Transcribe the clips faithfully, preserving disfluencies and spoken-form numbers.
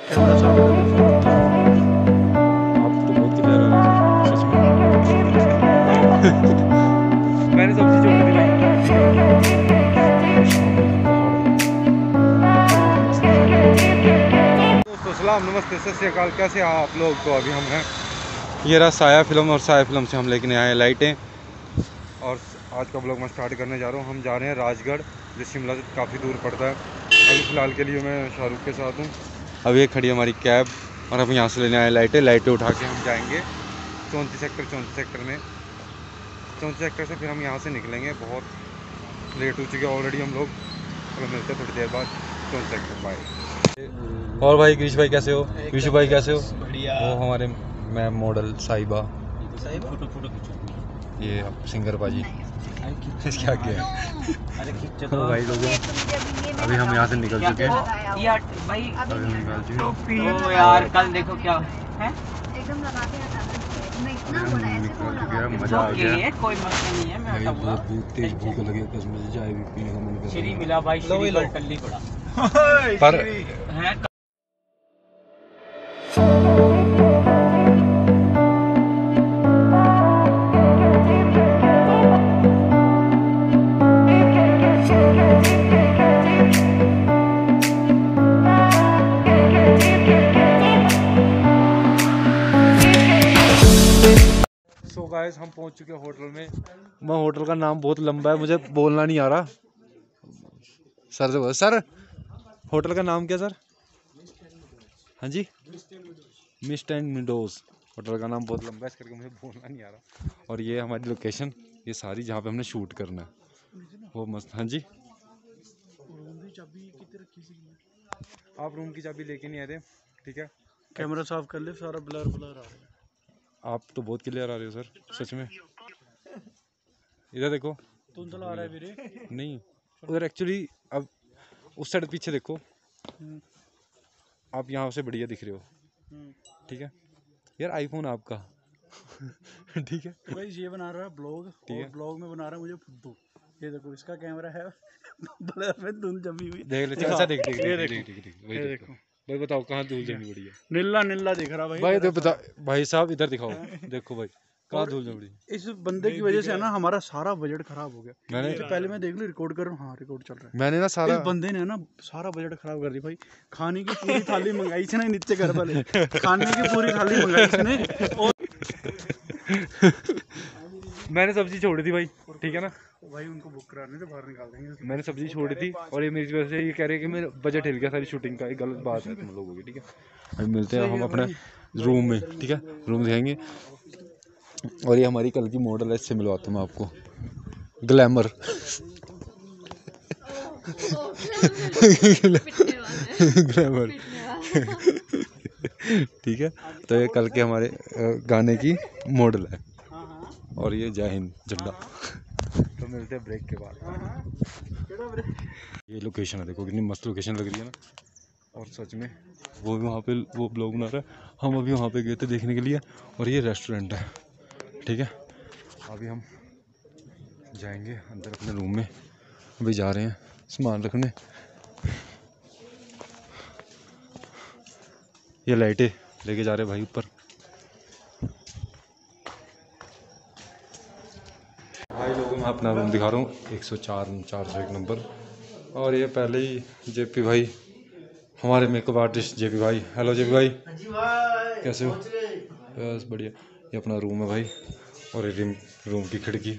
Camera साफ कर ले फोन। आप तो बहुत क्लियर आ रहे हैं सच में। मैंने सब्जी छोड़ दी भाई। दोस्तों सलाम नमस्ते सत श्री अकाल, कैसे हैं आप लोग। तो अभी हम हैं ये रहा साया फिल्म, और साया फिल्म से हम लेके आए हैं लाइटें। और आज का ब्लॉग मैं स्टार्ट करने जा रहा हूँ। हम जा रहे हैं राजगढ़, जो शिमला से काफ़ी दूर पड़ता है। अभी फ़िलहाल के लिए मैं शाहरुख के साथ हूँ। अभी एक खड़ी हमारी कैब, और हम यहाँ से लेने आए लाइटें। लाइटें उठा के हम जाएंगे चौंतीस सेक्टर चौंतीस सेक्टर में चौंतीस सेक्टर से फिर हम यहाँ से निकलेंगे। बहुत लेट हो चुके हैं ऑलरेडी हम लोग। चलो मिलते हैं थोड़ी देर बाद चौंतीस सेक्टर। बाय। और भाई कृष भाई कैसे हो? कृष भाई कैसे हो? बढ़िया। वो हमारे मैम मॉडल साहिबा, फोटो फोटो खींचो। ये सिंगर बाजी क्या किया है? अरे खींचो तो भाई लोगों अभी हम यहाँ से निकल चुके हैं। यार भाई अभी हम निकल चुके हैं। ओ यार कल देखो क्या है, एकदम लगा के हटा देंगे। मैं इतना हम बोला ऐसे निकल फोन चुके हैं, लगा मज़ा आ गया। ओके कोई मसला नहीं है, मैं भाई हटाऊंगा। बहुत भूख तेज भूख लगी, कसम से चाय भी पीने का मन कर श्री रहा है। मिला भाई, श्री कल टल्ली पड़ा पर है। सो गाइस हम पहुंच चुके हैं होटल में। मैं होटल का नाम बहुत लंबा है, मुझे बोलना नहीं आ रहा। सर से बोलो सर, होटल का नाम क्या सर? हाँ जी, मिस्ट एंड मिडोज। होटल का नाम बहुत लंबा है, इस करके मुझे बोलना नहीं आ रहा। और ये हमारी लोकेशन, ये सारी जहाँ पे हमने शूट करना है वो मस्त। हाँ जी, आप रूम की चाबी लेके नहीं आए थे, ठीक है। कैमरा साफ कर ले, सारा ब्लर ब्लर आ रहा है। आप तो बहुत क्लियर आ रहे हो सर, सच में। इधर देखो, धुंधला आ रहा है वीरे। नहीं उधर एक्चुअली, अब उस साइड पीछे देखो, आप यहाँ से बढ़िया दिख रहे हो, ठीक है यार। आईफोन आपका ठीक है। तो गाइस ये बना रहा है ब्लॉग, ठीक है। और ब्लॉग में बना रहा है मुझे फुद्दू। ये देखो इसका कैमरा है ब्लर में धुंध जमी हुई। देख ले, अच्छा देख देख ये देख देखो, देख देख देख वही ये देखो। देखो भाई बताओ कहाँ धूल जमी पड़ी है? नीला नीला दिख रहा भाई। भाई इधर तो बता, भाई साहब इधर दिखाओ, देखो भाई कहाँ और धूल जमी पड़ी। इस बंदे की वजह से है ना हमारा सारा बजट खराब हो गया। मैंने तो पहले मैं देख लूं, रिकॉर्ड कर रहा हूँ। हाँ रिकॉर्ड चल रहा है। मैंने ना सारा इस बंदे ने ना सारा बजट खराब कर दी भाई। खाने की पूरी थाली मंगाई थी ना नीचे घर वाले, खाने की पूरी थाली मंगाई थी ने, और मैंने सब्जी छोड़ी थी भाई, ठीक है ना। भाई उनको बुक कराने से बाहर निकाल देंगे। मैंने सब्जी छोड़ी थी, और ये मेरी वजह से ये कह रहे हैं कि मेरा बजट हिल गया सारी शूटिंग का। ये गलत बात है तुम लोगों की, ठीक है। अभी मिलते हैं हम अपने रूम में, ठीक है। रूम दिखाएंगे। और ये हमारी कल की मॉडल है, इससे मिलवाता हूँ मैं आपको, ग्लैमर ग्लैमर ठीक है। तो ये कल के हमारे गाने की मॉडल है। और ये जय हिंद झंडा। तो मिलते हैं ब्रेक के बाद। ये लोकेशन है, देखो कितनी मस्त लोकेशन लग रही है ना। और सच में वो भी वहाँ पे वो ब्लॉग बना रहा है। हम अभी वहाँ पे गए थे देखने के लिए, और ये रेस्टोरेंट है, ठीक है। अभी हम जाएंगे अंदर अपने रूम में। अभी जा रहे हैं सामान रखने। ये लाइटें लेके जा रहे हैं भाई ऊपर। भाई लोगों मैं अपना रूम दिखा रहा हूँ, एक सौ चार चार सौ एक नंबर। और ये पहले ही जेपी भाई, हमारे मेकअप आर्टिस्ट जेपी भाई। हेलो जेपी भाई, कैसे हो? बस बढ़िया। ये अपना रूम है भाई, और ये रूम की खिड़की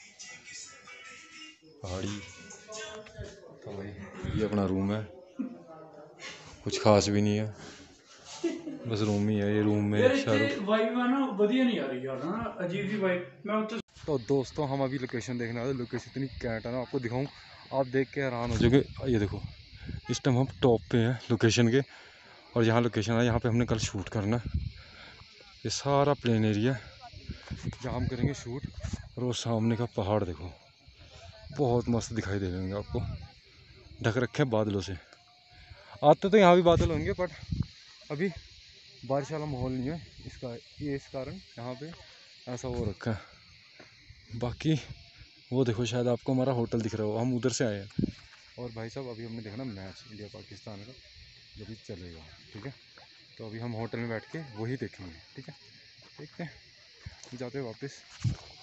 पहाड़ी। तो भाई ये अपना रूम है, कुछ खास भी नहीं है, बस रूम ही है। ये रूम में शाहरुख वाइब है ना, बढ़िया नहीं आ रही यार ना, अजीब सी वाइब। मैं तो तो दोस्तों हम अभी लोकेशन देखने वाले। लोकेशन इतनी कैंट है ना, आपको दिखाऊं, आप देख के हैरान हो जाओगे। ये देखो इस टाइम हम टॉप पे हैं लोकेशन के, और यहाँ लोकेशन है, यहाँ पे हमने कल शूट करना है। ये सारा प्लेन एरिया जहाँ हम करेंगे शूट। और वो सामने का पहाड़ देखो, बहुत मस्त दिखाई दे देंगे आपको, ढक रखे हैं बादलों से। आते तो यहाँ भी बादल होंगे, बट अभी बारिश वाला माहौल नहीं है इसका, ये इस कारण यहाँ पे ऐसा हो रखा है। बाकी वो देखो, शायद आपको हमारा होटल दिख रहा हो, हम उधर से आए हैं। और भाई साहब अभी हमने देखना मैच इंडिया पाकिस्तान का, जो भी चलेगा, ठीक है। तो अभी हम होटल में बैठ के वही देखेंगे, ठीक है। देखते हैं जाते हैं वापस।